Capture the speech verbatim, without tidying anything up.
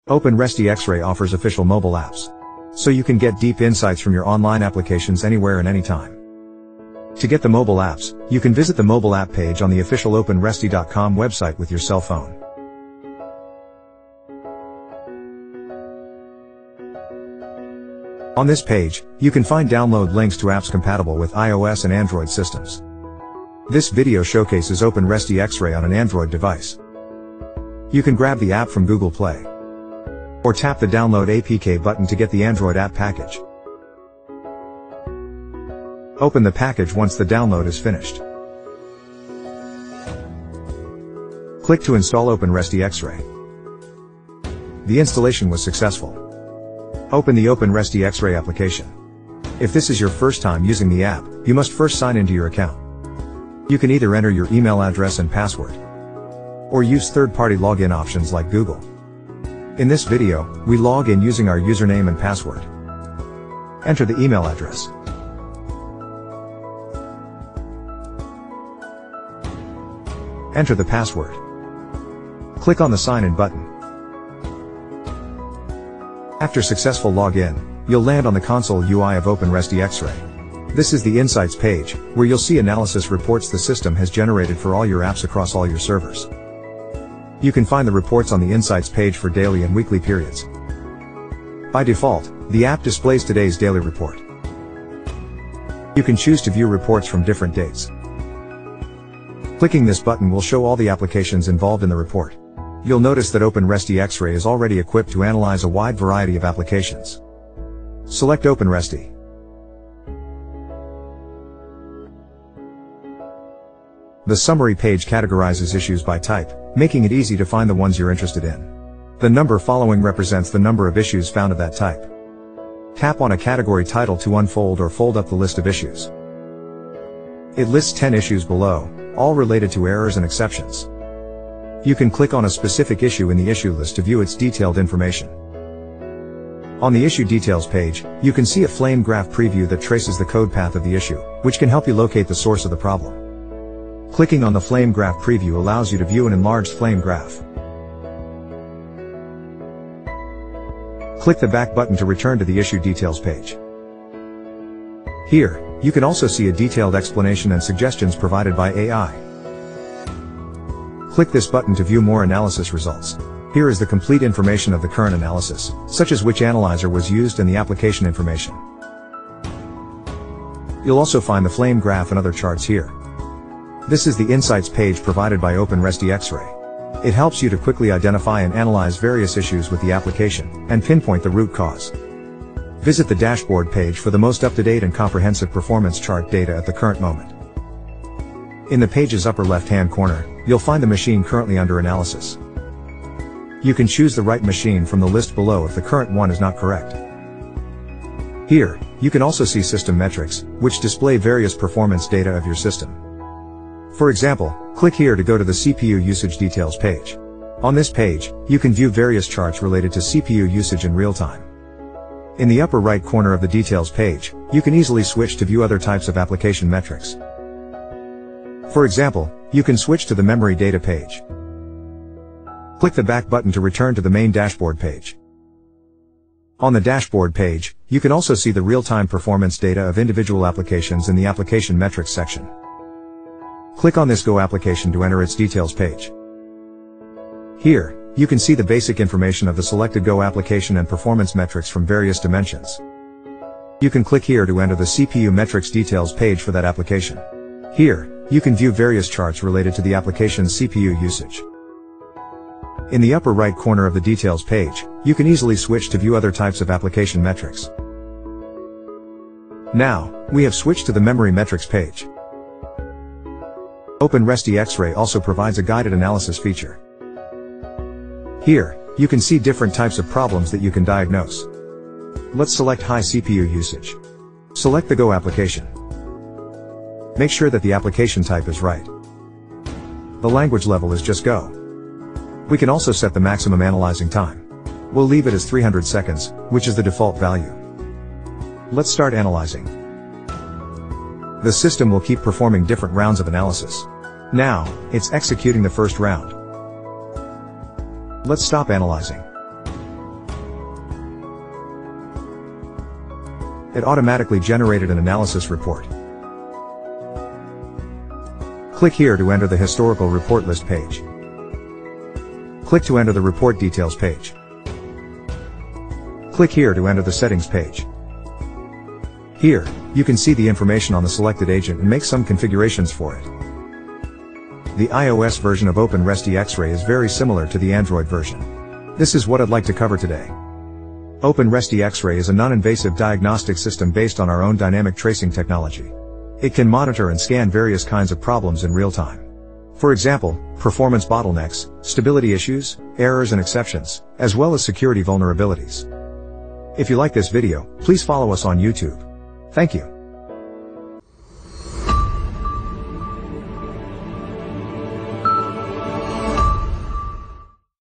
OpenResty X Ray offers official mobile apps, so you can get deep insights from your online applications anywhere and anytime. To get the mobile apps, you can visit the mobile app page on the official open resty dot com website with your cell phone. On this page, you can find download links to apps compatible with iOS and Android systems. This video showcases OpenResty X Ray on an Android device. You can grab the app from Google Play, or tap the Download A P K button to get the Android app package. Open the package once the download is finished. Click to install OpenResty X Ray. The installation was successful. Open the OpenResty X Ray application. If this is your first time using the app, you must first sign into your account. You can either enter your email address and password, or use third-party login options like Google. In this video, we log in using our username and password. Enter the email address. Enter the password. Click on the Sign In button. After successful login, you'll land on the console U I of OpenResty X Ray. This is the Insights page, where you'll see analysis reports the system has generated for all your apps across all your servers. You can find the reports on the Insights page for daily and weekly periods. By default, the app displays today's daily report. You can choose to view reports from different dates. Clicking this button will show all the applications involved in the report. You'll notice that OpenResty X Ray is already equipped to analyze a wide variety of applications. Select OpenResty. The summary page categorizes issues by type, making it easy to find the ones you're interested in. The number following represents the number of issues found of that type. Tap on a category title to unfold or fold up the list of issues. It lists ten issues below, all related to errors and exceptions. You can click on a specific issue in the issue list to view its detailed information. On the issue details page, you can see a flame graph preview that traces the code path of the issue, which can help you locate the source of the problem. Clicking on the flame graph preview allows you to view an enlarged flame graph. Click the back button to return to the issue details page. Here, you can also see a detailed explanation and suggestions provided by A I. Click this button to view more analysis results. Here is the complete information of the current analysis, such as which analyzer was used and the application information. You'll also find the flame graph and other charts here. This is the Insights page provided by OpenResty X Ray. It helps you to quickly identify and analyze various issues with the application, and pinpoint the root cause. Visit the dashboard page for the most up-to-date and comprehensive performance chart data at the current moment. In the page's upper left-hand corner, you'll find the machine currently under analysis. You can choose the right machine from the list below if the current one is not correct. Here, you can also see system metrics, which display various performance data of your system. For example, click here to go to the C P U usage details page. On this page, you can view various charts related to C P U usage in real time. In the upper right corner of the details page, you can easily switch to view other types of application metrics. For example, you can switch to the memory data page. Click the back button to return to the main dashboard page. On the dashboard page, you can also see the real-time performance data of individual applications in the application metrics section. Click on this Go application to enter its details page. Here, you can see the basic information of the selected Go application and performance metrics from various dimensions. You can click here to enter the C P U metrics details page for that application. Here, you can view various charts related to the application's C P U usage. In the upper right corner of the details page, you can easily switch to view other types of application metrics. Now, we have switched to the memory metrics page. OpenResty X Ray also provides a guided analysis feature. Here, you can see different types of problems that you can diagnose. Let's select high C P U usage. Select the Go application. Make sure that the application type is right. The language level is just Go. We can also set the maximum analyzing time. We'll leave it as three hundred seconds, which is the default value. Let's start analyzing. The system will keep performing different rounds of analysis. Now, it's executing the first round. Let's stop analyzing. It automatically generated an analysis report. Click here to enter the historical report list page. Click to enter the report details page. Click here to enter the settings page. Here, you can see the information on the selected agent and make some configurations for it. The iOS version of OpenResty X Ray is very similar to the Android version. This is what I'd like to cover today. OpenResty X Ray is a non-invasive diagnostic system based on our own dynamic tracing technology. It can monitor and scan various kinds of problems in real time. For example, performance bottlenecks, stability issues, errors and exceptions, as well as security vulnerabilities. If you like this video, please follow us on YouTube. Thank you.